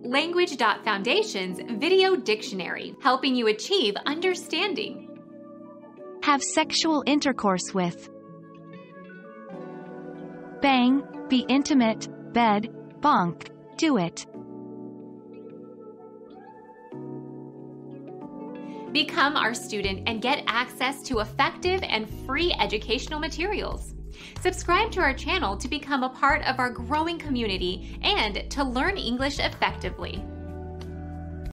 Language.Foundation's Video Dictionary, helping you achieve understanding. Have sexual intercourse with. Bang, be intimate, bed, bonk, do it. Become our student and get access to effective and free educational materials. Subscribe to our channel to become a part of our growing community and to learn English effectively.